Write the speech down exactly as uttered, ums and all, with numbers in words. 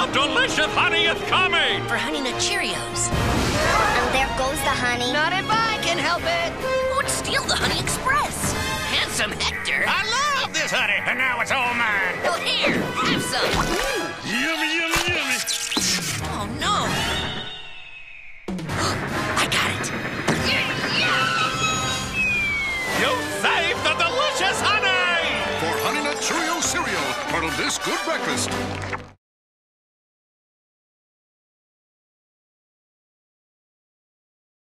The delicious honey is coming! For Honey Nut Cheerios. And there goes the honey. Not if I can help it. Who would steal the Honey Express? Handsome Hector. I love this honey, and now it's all mine. Well, here, have some. Yummy, yummy, yummy. Oh, no. I got it. You saved the delicious honey! For Honey Nut Cheerio cereal, part of this good breakfast.